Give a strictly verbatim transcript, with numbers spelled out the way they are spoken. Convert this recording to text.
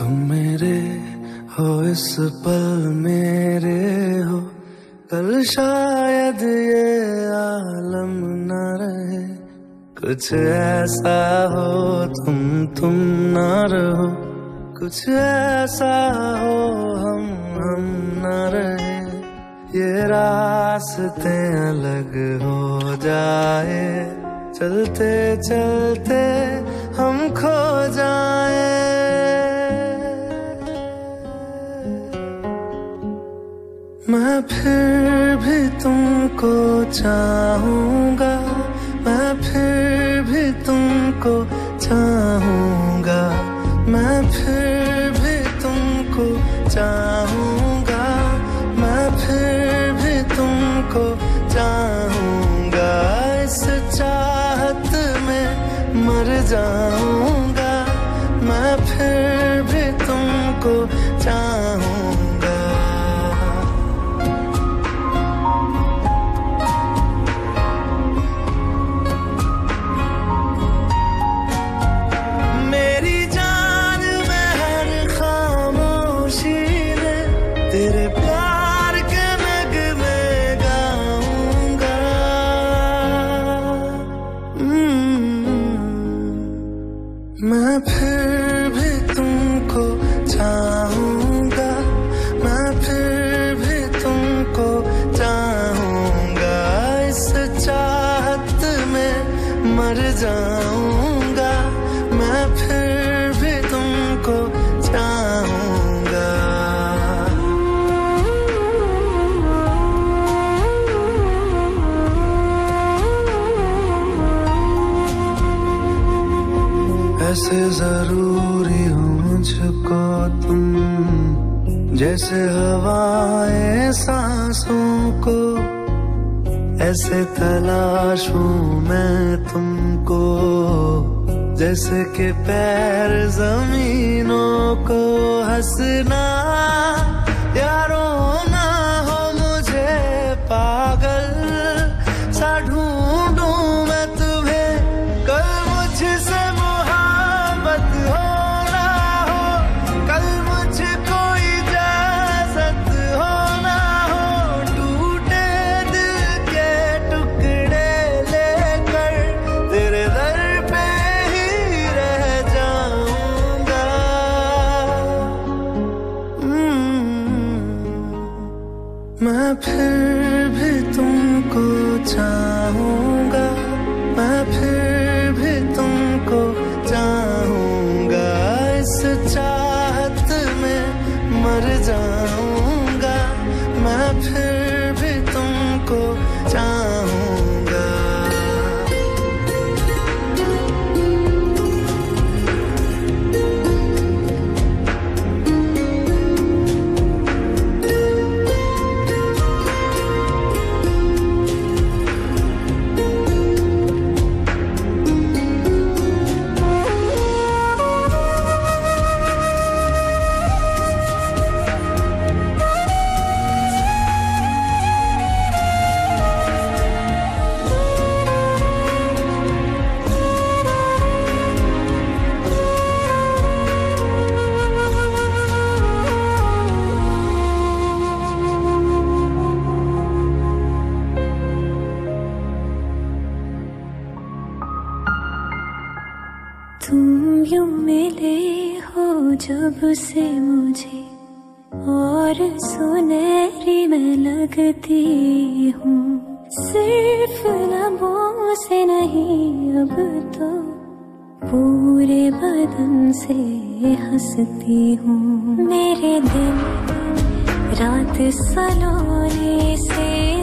तुम मेरे हो इस पल मेरे हो, कल शायद ये आलम न रहे। कुछ ऐसा हो तुम तुम ना रहो, कुछ ऐसा हो हम हम न रहे। ये रास्ते अलग हो जाए, चलते चलते हम खो जाए। मैं फिर भी तुमको चाहूंगा, मैं फिर भी तुमको चाहूंगा, मैं फिर भी तुमको चाहूंगा, मैं फिर भी तुमको चाहूंगा। इस चाहत में मर जाऊंगा, मैं फिर भी तुमको चाहूंगा। मेरी जान में हर खामोशी में तेरे प्यार के नगमे गाऊंगा। मैं फिर भी तुमको चाहूंगा, मैं फिर भी तुमको चाहूंगा। इस चाहत में मर जाऊंगा, मैं फिर भी तुमको चाहूंगा। ऐसे जरूरी हो मुझको तुम, जैसे हवाएं सांसों को। ऐसे तलाशूं मैं तुमको, जैसे कि पैर जमीनों को। हंसना या रोना हो मुझे पागल सा ढूंढूं मैं तुम्हें। कल मुझसे मोहब्बत हो ना हो, कल मुझको इजाजत हो ना हो। टूटे दिल के टुकड़े लेकर तेरे दर पे ही रह जाऊंगा। मैं फिर भी तुमको चाहूंगा, मैं फिर भी तुमको चाहूंगा। इस चाहत में मर जाऊंगा, मैं फिर भी तुमको चाहूंगा। तुम यूं मिले हो जब से मुझे, और सुनहरी मैं लगती हूँ। सिर्फ लबों से नहीं अब तो पूरे बदन से हंसती हूँ। मेरे दिल रात सलोने से